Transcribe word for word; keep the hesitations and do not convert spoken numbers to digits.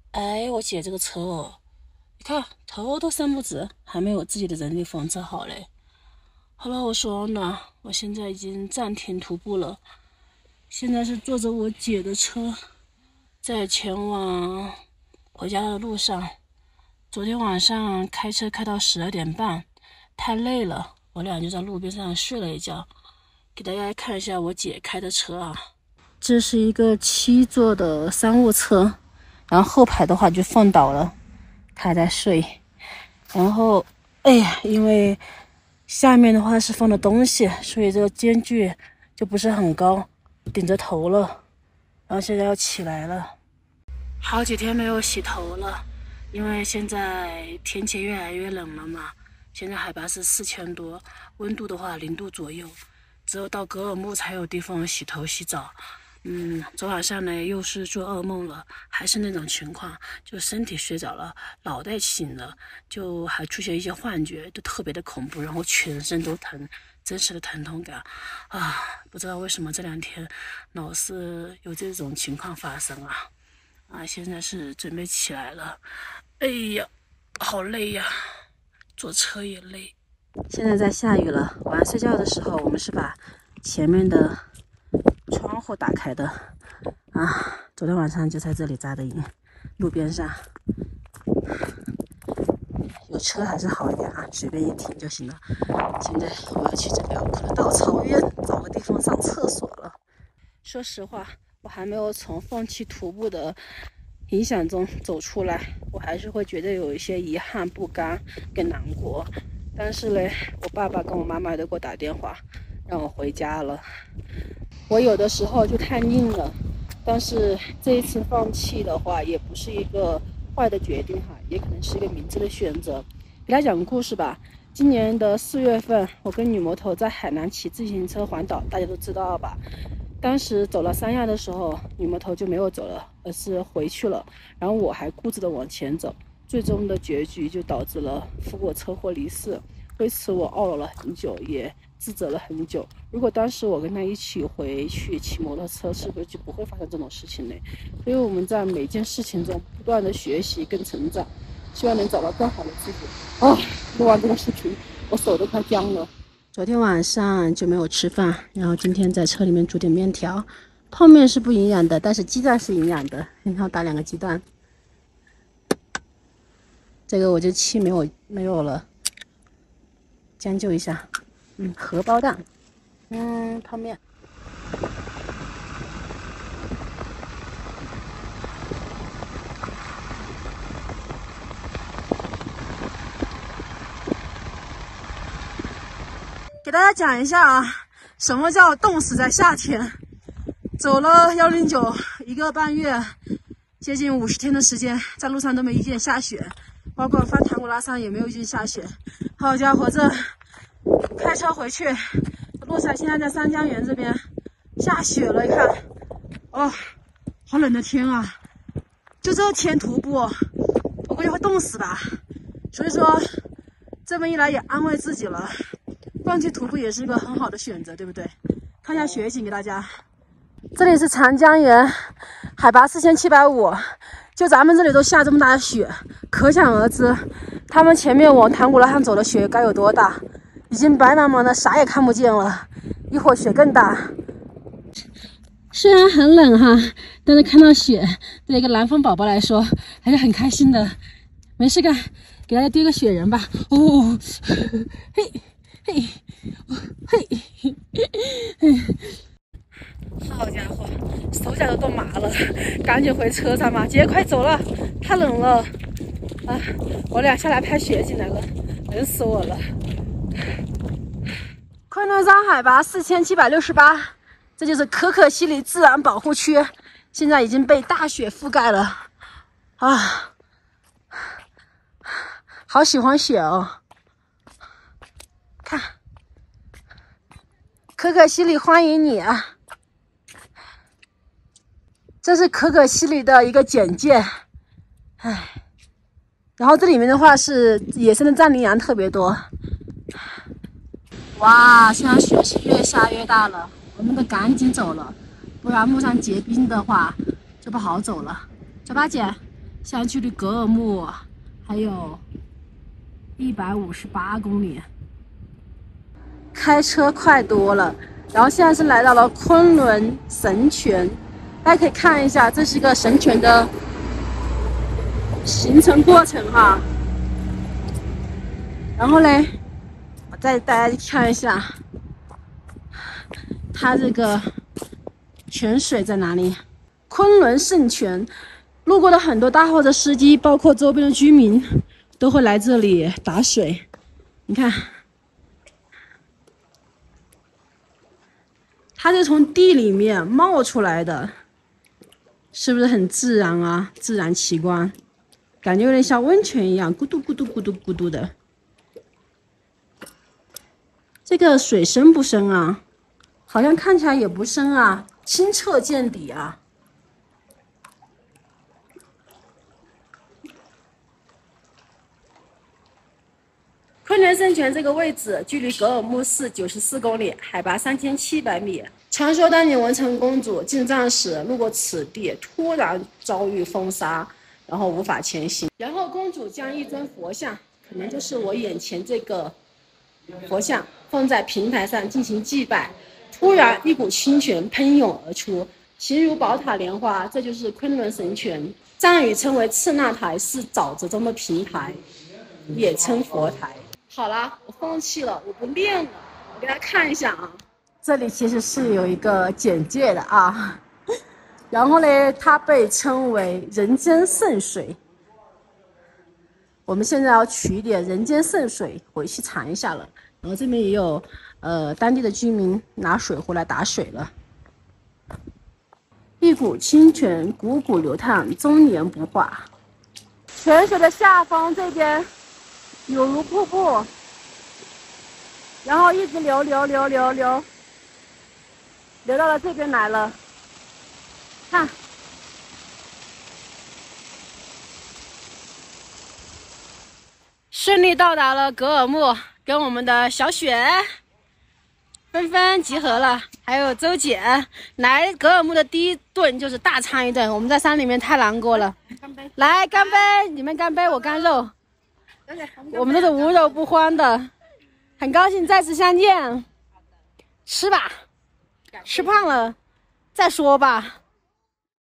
哎，我姐这个车哦，你看头都伸不直，还没有自己的人力房车好嘞。好了，我说呢，我现在已经暂停徒步了，现在是坐着我姐的车，在前往回家的路上。昨天晚上开车开到十二点半，太累了，我俩就在路边上睡了一觉。给大家看一下我姐开的车啊，这是一个七座的商务车，然后后排的话就放倒了，她还在睡。然后，哎呀，因为下面的话是放的东西，所以这个间距就不是很高，顶着头了。然后现在要起来了，好几天没有洗头了，因为现在天气越来越冷了嘛。现在海拔是四千多，温度的话零度左右，只有到格尔木才有地方洗头洗澡。嗯，昨晚上呢又是做噩梦了，还是那种情况，就身体睡着了，脑袋醒了，就还出现一些幻觉，就特别的恐怖，然后全身都疼，真实的疼痛感啊！不知道为什么这两天老是有这种情况发生啊！啊，现在是准备起来了，哎呀，好累呀，坐车也累。现在在下雨了，晚上睡觉的时候，我们是把前面的窗户打开的啊。昨天晚上就在这里扎的营，路边上有车还是好一点啊，随便一停就行了。现在我要去这辽阔的大草原找个地方上厕所了。说实话，我还没有从放弃徒步的影响中走出来，我还是会觉得有一些遗憾、不甘跟难过。但是呢，我爸爸跟我妈妈都给我打电话，让我回家了。我有的时候就太拧了，但是这一次放弃的话，也不是一个坏的决定哈，也可能是一个明智的选择。给大家讲个故事吧。今年的四月份，我跟女魔头在海南骑自行车环岛，大家都知道吧？当时走了三亚的时候，女魔头就没有走了，而是回去了。然后我还固执的往前走，最终的结局就导致了夫我车祸离世。为此我懊恼了很久，也自责了很久。如果当时我跟他一起回去骑摩托车，是不是就不会发生这种事情呢？所以我们在每件事情中不断的学习跟成长，希望能找到更好的自己。哦，录完这个视频，我手都快僵了。昨天晚上就没有吃饭，然后今天在车里面煮点面条。泡面是不营养的，但是鸡蛋是营养的，然后打两个鸡蛋。这个我就气没有没有了，将就一下。嗯，荷包蛋，嗯，泡面。给大家讲一下啊，什么叫冻死在夏天？走了幺零九一个半月，接近五十天的时间，在路上都没遇见下雪，包括翻唐古拉山也没有遇见下雪。好家伙，这开车回去路上，现在在三江源这边下雪了，你看，哦，好冷的天啊！就这天徒步，我估计会冻死吧。所以说，这么一来也安慰自己了。放弃徒步也是一个很好的选择，对不对？看一下雪景给大家。这里是长江源，海拔四千七百五，就咱们这里都下这么大的雪，可想而知，他们前面往唐古拉上走的雪该有多大，已经白茫茫的，啥也看不见了，一会儿雪更大。虽然很冷哈，但是看到雪，对一个南方宝宝来说还是很开心的。没事干，给大家丢个雪人吧。哦，嘿。嘿，嘿，嘿，好家伙，手脚都冻麻了，赶紧回车上吧，姐快走了，太冷了啊！我俩下来拍雪景来了，冷死我了。昆仑山海拔四千七百六十八，这就是可可西里自然保护区，现在已经被大雪覆盖了啊！好喜欢雪哦。看，可可西里欢迎你啊！这是可可西里的一个简介，唉，然后这里面的话是野生的藏羚羊特别多。哇，现在雪是越下越大了，我们得赶紧走了，不然路上结冰的话就不好走了。走吧，姐， 现在距离格尔木还有一百五十八公里，开车快多了。然后现在是来到了昆仑神泉，大家可以看一下，这是一个神泉的形成过程哈。然后嘞，我再大家看一下，它这个泉水在哪里？昆仑圣泉，路过的很多大货车司机，包括周边的居民，都会来这里打水。你看，它是从地里面冒出来的，是不是很自然啊？自然奇观，感觉有点像温泉一样，咕嘟咕嘟咕嘟咕嘟的。这个水深不深啊？好像看起来也不深啊，清澈见底啊。昆仑圣泉这个位置距离格尔木市九十四公里，海拔三千七百米。传说当年文成公主进藏时路过此地，突然遭遇风沙，然后无法前行。然后公主将一尊佛像，可能就是我眼前这个佛像，放在平台上进行祭拜。突然，一股清泉喷涌而出，形如宝塔莲花，这就是昆仑神泉。藏语称为赤那台，是沼泽中的平台，也称佛台。好了，我放弃了，我不练了。我给大家看一下啊，这里其实是有一个简介的啊。然后呢，它被称为人间圣水。我们现在要取一点人间圣水回去尝一下了。然后这边也有呃当地的居民拿水壶来打水了。一股清泉汩汩流淌，终年不化。泉水的下方这边有如瀑布，然后一直流流流流流，流到了这边来了。看，顺利到达了格尔木，跟我们的小雪纷纷集合了，还有周姐。来格尔木的第一顿就是大餐一顿，我们在山里面太难过了。干杯！来干杯！你们干杯，我干肉。我们都是无肉不欢的，很高兴再次相见。吃吧，吃胖了再说吧。